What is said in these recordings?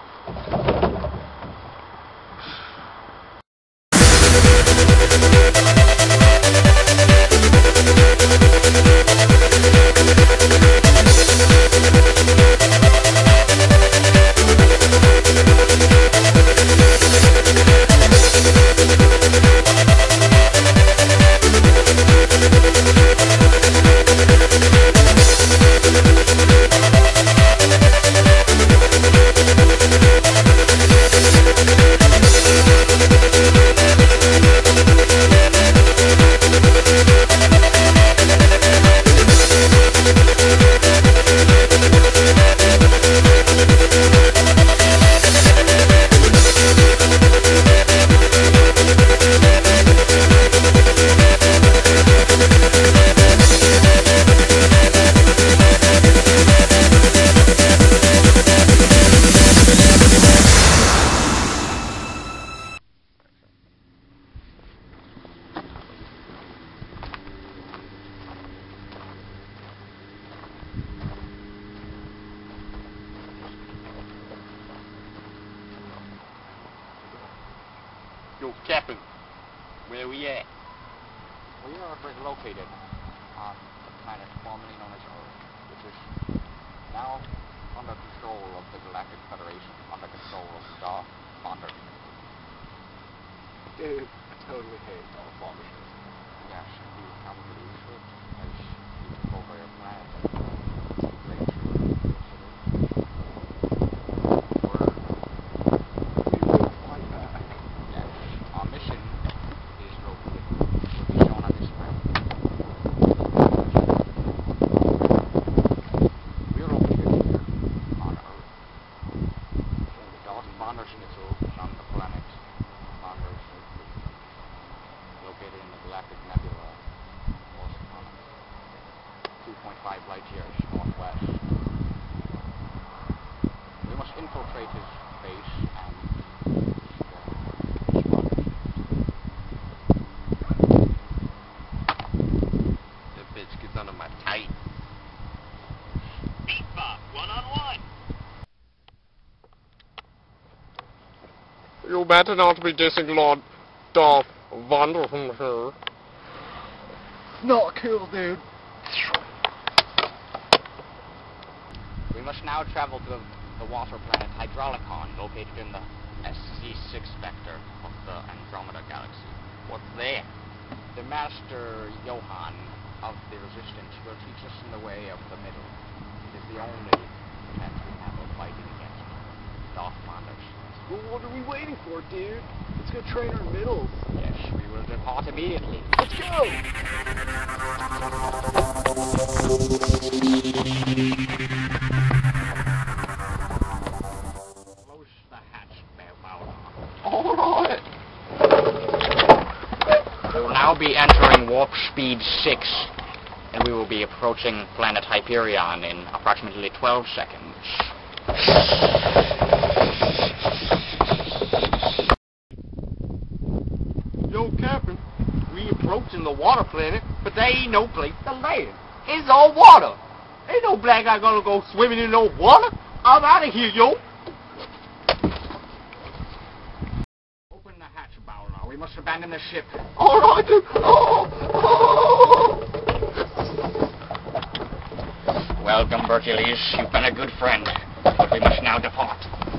Yo, Captain, where we at? We are located on the planet formerly known as Earth, which is now under control of the Galactic Federation, under control of Darth Vader. Dude, I totally hate Darth Vader. Yes, you probably should, as you took over your planet. Located in the Galactic Nebula, most common, 2.5 light years northwest. We must infiltrate his base and That bitch gets under my tight. Heap, one-on-one. You better not be dissing Lord Darth Vader from here. Not cool, dude. We must now travel to the water planet Hydraulicon, located in the SC6 vector of the Andromeda Galaxy. What's there? The Master Johann of the Resistance will teach us in the way of the middle. It is the only defense we have of fighting against Darth Vader's. Well, what are we waiting for, dude? Let's go train our middles. Yes, we will depart immediately. Let's go! Close the hatch, Bowler. Alright! We will now be entering warp speed 6, and we will be approaching planet Hyperion in approximately 12 seconds. Yo, Captain, we approaching the water planet, but there ain't no place to land. It's all water. Ain't no black guy gonna go swimming in no water. I'm out of here, yo. Open the hatch, Bowler. We must abandon the ship. Alright, dude. Welcome, Hercules. You've been a good friend, but we must now depart.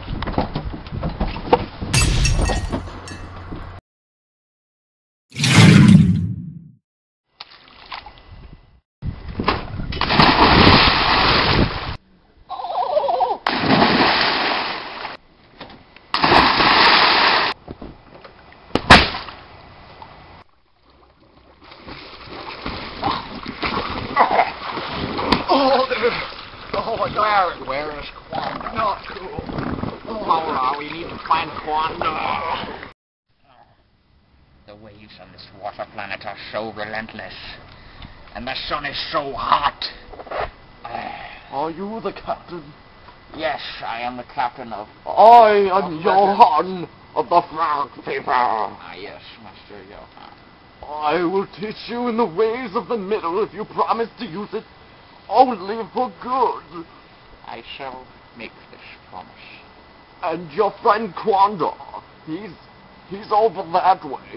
Where is Quanda? Not cool. Bowler, we need to find Quanda. The waves on this water planet are so relentless, and the sun is so hot. Are you the captain? Yes, I am the captain of... I am Johann of the Frog People. Ah, yes, Master Johann. I will teach you in the ways of the middle if you promise to use it only for good. I shall make this promise. And your friend Quandor, he's over that way.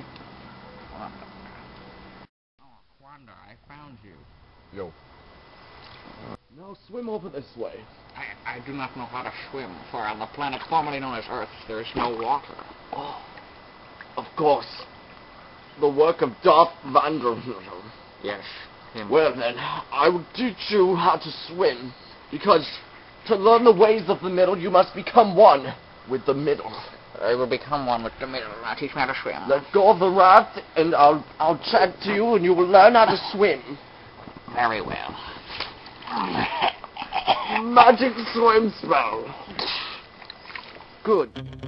Oh, Wanda, I found you. Yo. Now swim over this way. I do not know how to swim, for on the planet formerly known as Earth, there is no water. Oh, of course. The work of Darth Vander. Yes, him. Well then, I will teach you how to swim, because to learn the ways of the middle, you must become one with the middle. I will become one with the middle. Now teach me how to swim. Let go of the raft, and I'll chat to you, and you will learn how to swim. Very well. Magic swim spell. Good.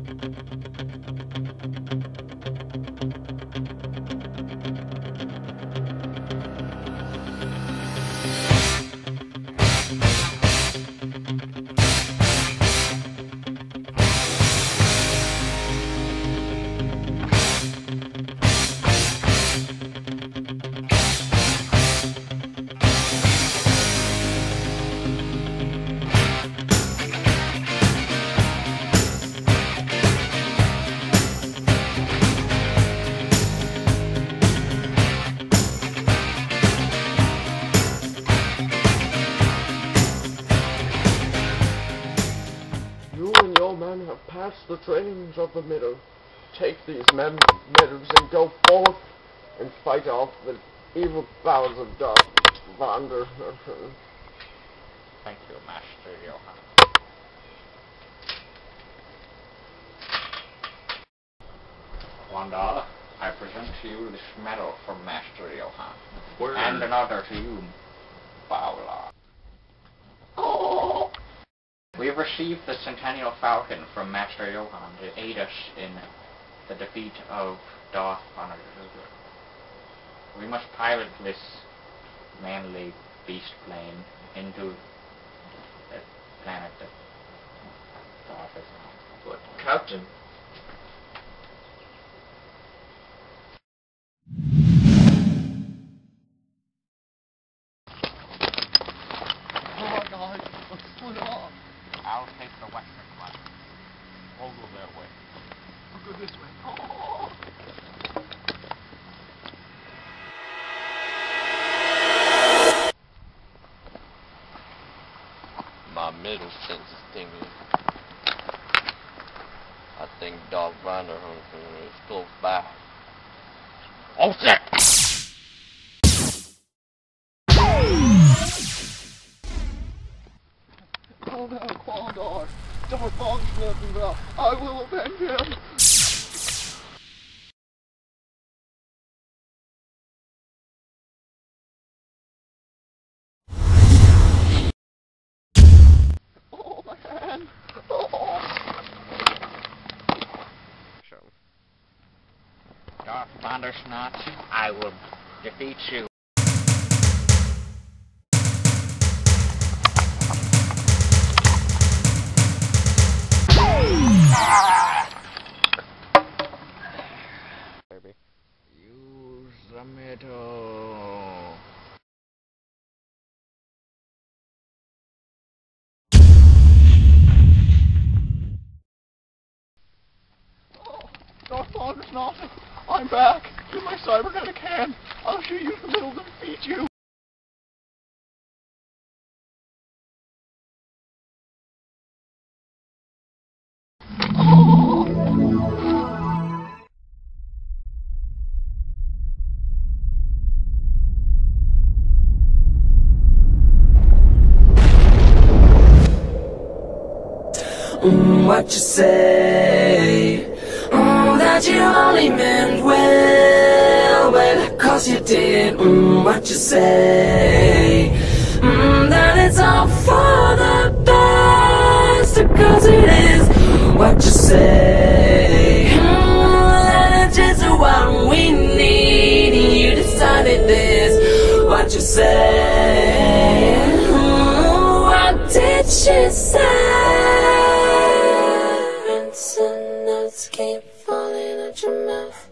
Have passed the trainings of the middle. Take these medals and go forth and fight off the evil powers of Darth Vander. Thank you, Master Johann. Wanda, I present to you this medal from Master Johann. And another to you, Paula. Oh! We have received the Centennial Falcon from Master Johann to aid us in the defeat of Darth Vader. We must pilot this manly beast plane into the planet that Darth is on. But, Captain... I'll take the western one. We'll go that way. We'll go this way. Oh. My middle sense is tingling. I think Darth Vander is close by. Oh shit! Oh no, Quandor! Darth Vander's nothing well. I will avenge him! Oh, my hand! Oh. So, Darth Vander Snot, I will defeat you. Use the middle. Oh, Darth Vander's nothing. I'm back. With my cybernetic hand. I'll shoot you in the middle to defeat you. What you say? That you only meant well, well, 'cause you did. What you say? That it's all for the best, 'cause it is. What you say? That it's just what we need. You decided this. What you say? What did she say? And some notes keep falling out your mouth.